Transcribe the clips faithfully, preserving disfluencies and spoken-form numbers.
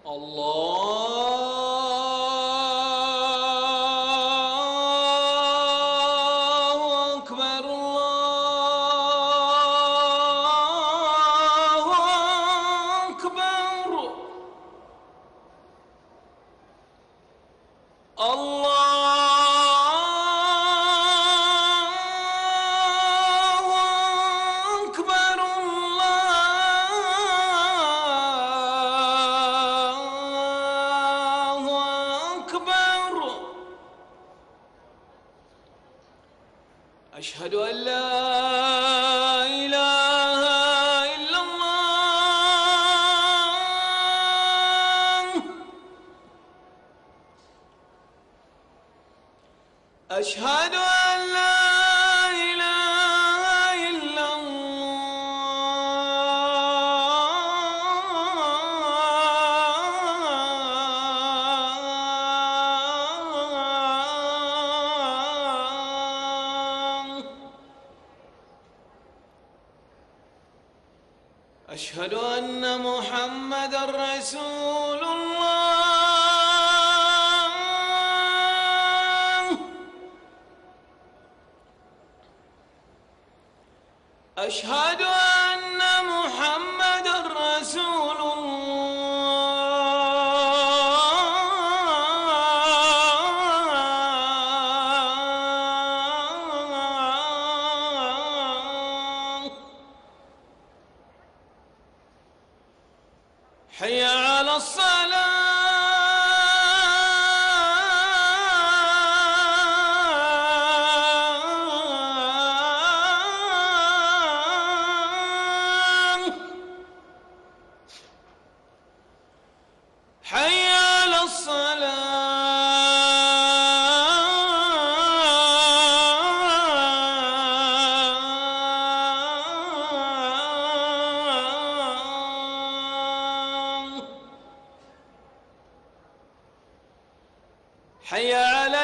الله أكبر الله أكبر الله أكبر الله أكبر. أشهد أن لا إله إلا الله. أشهد أن لا إله إلا الله. أشهد أن محمدًا رسول الله. أشهد أن محمدًا رسول الله. حي على الصلاة. حي على الصلاة. حي على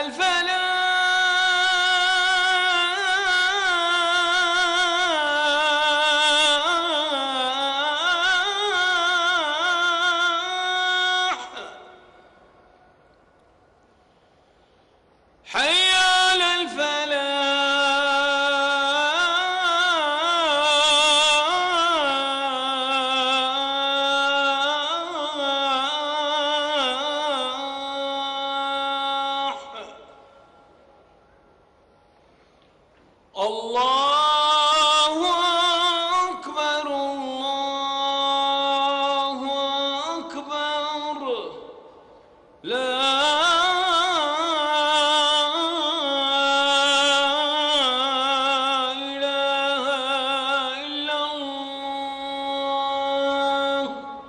الفلاح. حي على الفلاح. الله أكبر الله أكبر. لا إله إلا الله.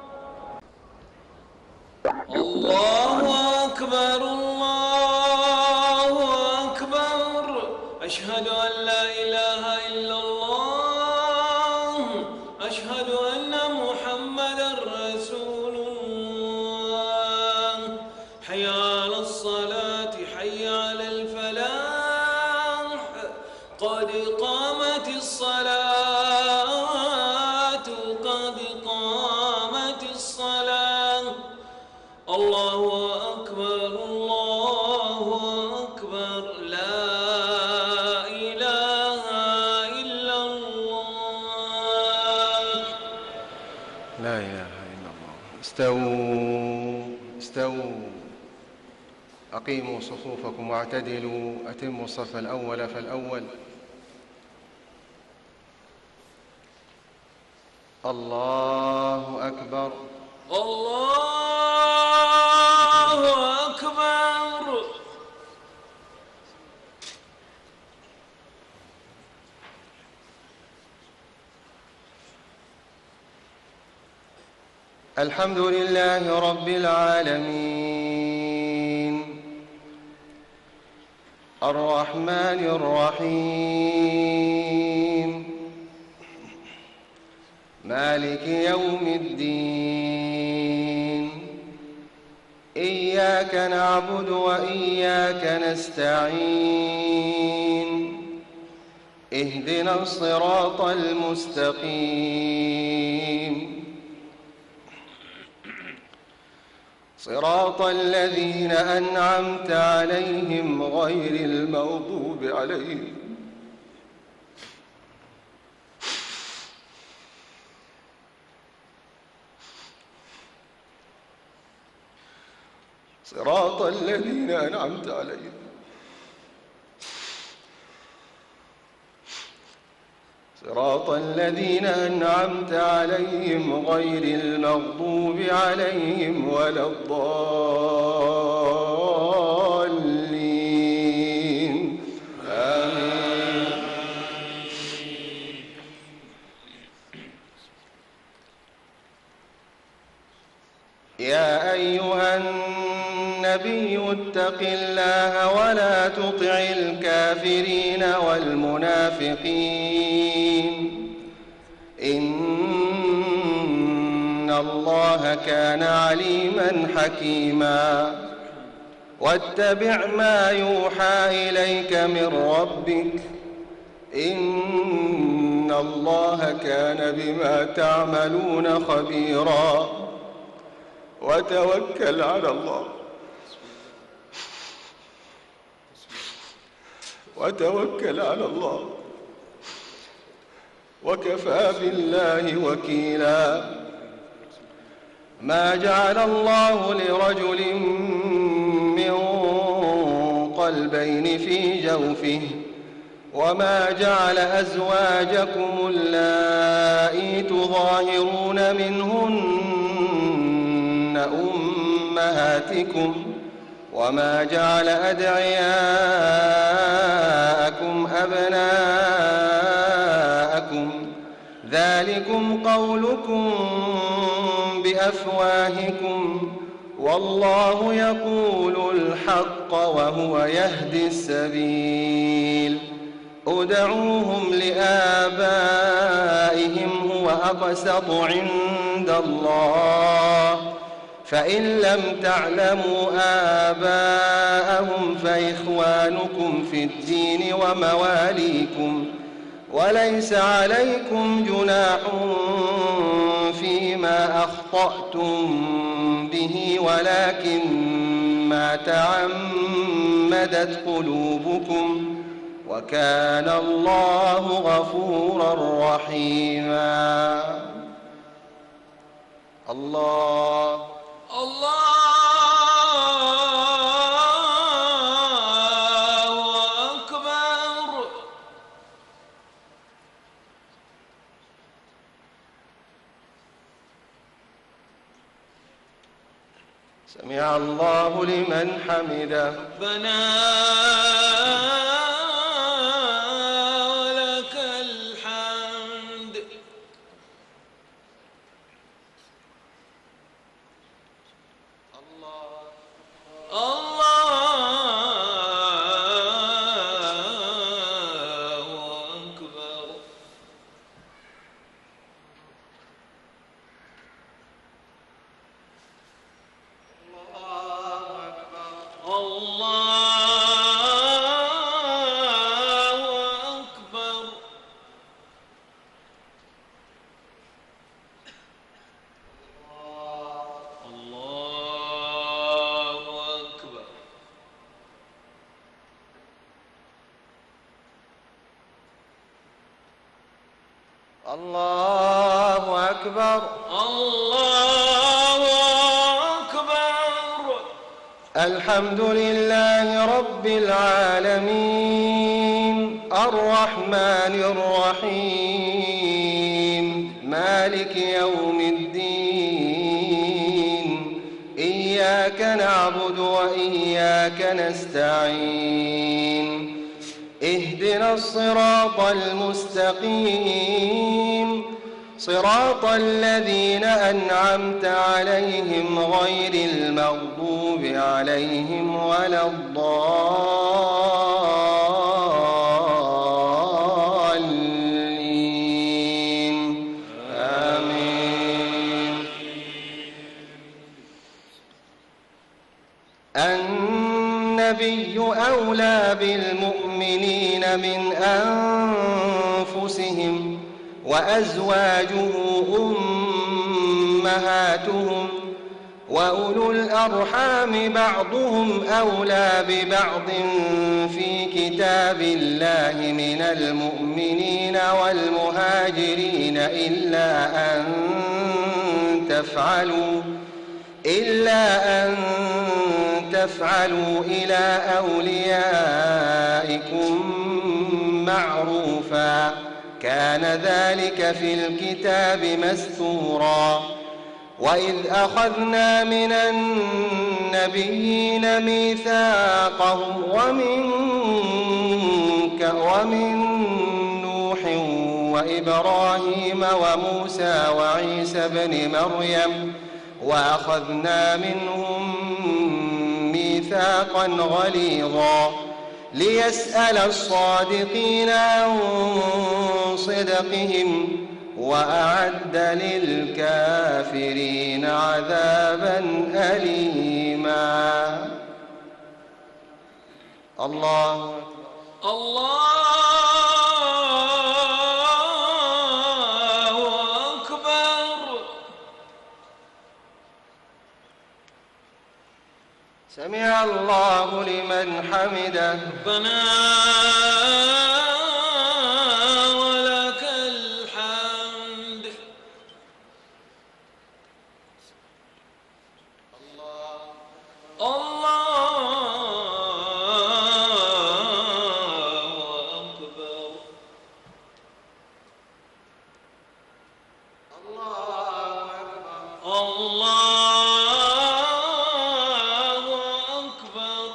الله أكبر الله أكبر. أشهد أن لا إله إلا الله. أشهد أن محمدًا رسول الله. حي على الصلاة. حي على الفلاح. قد قامت الصلاة قد قامت الصلاة. الله أكبر الله أكبر. لا إله إلا الله. لا إله إلا الله. استووا استووا أقيموا صفوفكم واعتدلوا. أتموا الصف الأول فالأول. الله أكبر الله أكبر. الحمد لله رب العالمين الرحمن الرحيم مالك يوم الدين. إياك نعبد وإياك نستعين. اهدنا الصراط المستقيم صراط الذين أنعمت عليهم غير المغضوب عليهم صراط الذين أنعمت عليهم صراط الذين أنعمت عليهم غير المغضوب عليهم ولا الضالين آمين. يا أيها النبي اتق الله ولا تطع الكافرين والمنافقين إن الله كان عليما حكيما واتبع ما يوحى إليك من ربك إن الله كان بما تعملون خبيرا وتوكل على الله وتوكل على الله وكفى بالله وكيلا ما جعل الله لرجل من قلبين في جوفه وما جعل أزواجكم اللائي تظاهرون منهن أمهاتكم وما جعل أدعياءكم أبناءكم ذلكم قولكم بأفواهكم والله يقول الحق وهو يهدي السبيل ادعوهم لآبائهم هو أقسط عند الله فإن لم تعلموا آباءهم فإخوانكم في الدين ومواليكم وليس عليكم جناح فيما أخطأتم به ولكن ما تعمدت قلوبكم وكان الله غفورا رحيما. الله الله أكبر. سمع الله لمن حمده. ربنا ولك الحمد. الله أكبر. الله أكبر. الله أكبر. الله أكبر. الله أكبر. الحمد لله رب العالمين الرحمن الرحيم مالك يوم الدين إياك نعبد وإياك نستعين اهدنا الصراط المستقيم صراط الذين أنعمت عليهم غير المغضوب عليهم ولا الضالين آمين. النبي أولى بالمؤمنين من أنفسهم وأزواجه أمهاتهم وأولو الأرحام بعضهم أولى ببعض في كتاب الله من المؤمنين والمهاجرين إلا أن تفعلوا إلا أن تفعلوا إلى أوليائكم معروفا كان ذلك في الكتاب مسطورا وإذ أخذنا من النبيين ميثاقهم ومنك ومن نوح وإبراهيم وموسى وعيسى بن مريم وأخذنا منهم ميثاقا غليظا ليسأل الصادقين عن صدقهم وأعد للكافرين عذابا أليما. الله الله أكبر. سمع الله لمن حمده. ربنا ولك الحمد. الله أكبر. الله أكبر. الله أكبر.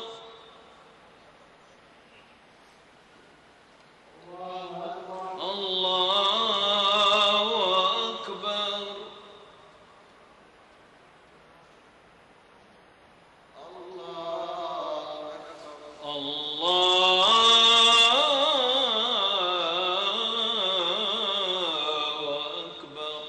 الله أكبر. الله أكبر.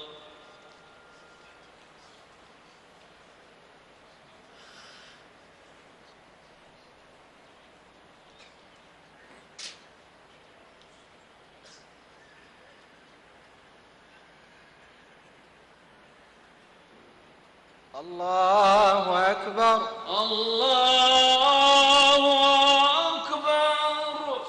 الله أكبر. الله أكبر.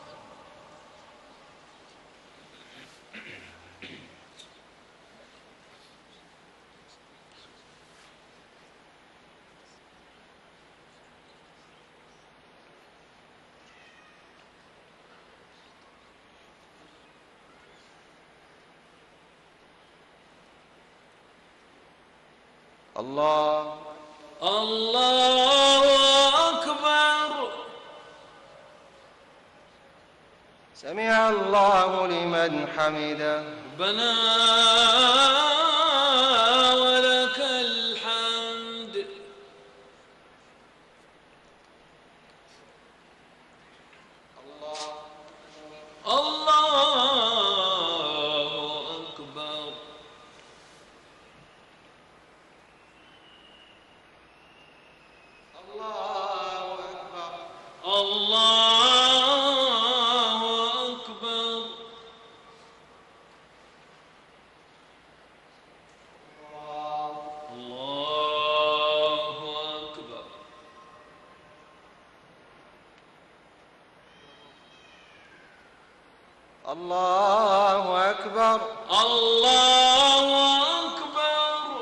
الله الله أكبر. سمع الله لمن حمده. ربنا ولك الحمد. الله أكبر. الله أكبر. الله أكبر. الله أكبر. الله أكبر. الله أكبر.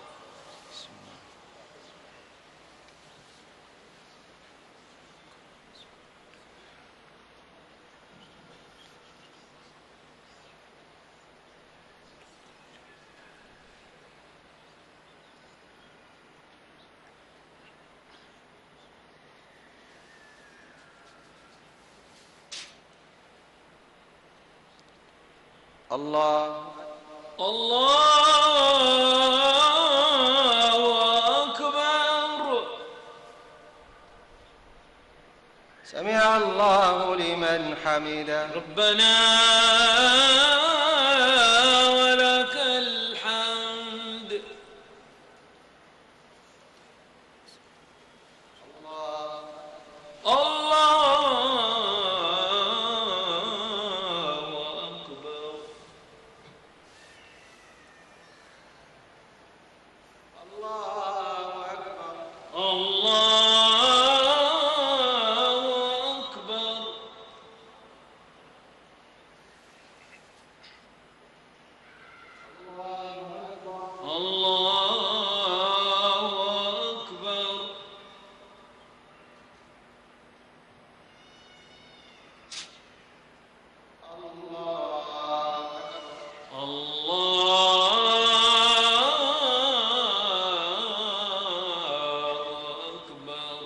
الله الله أكبر. سمع الله لمن حمده. ربنا ولك الحمد. الله الله أكبر. الله أكبر. الله أكبر.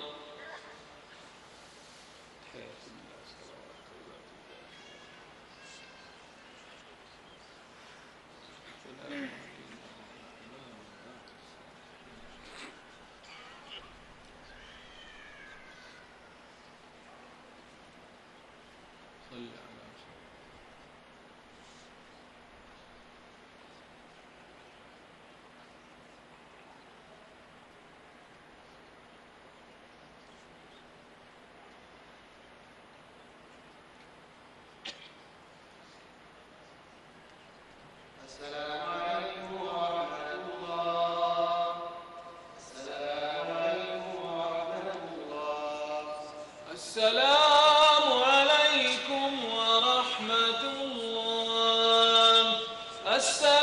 السلام عليكم ورحمة الله. السلام عليكم ورحمة الله. السلام عليكم ورحمة الله. السلام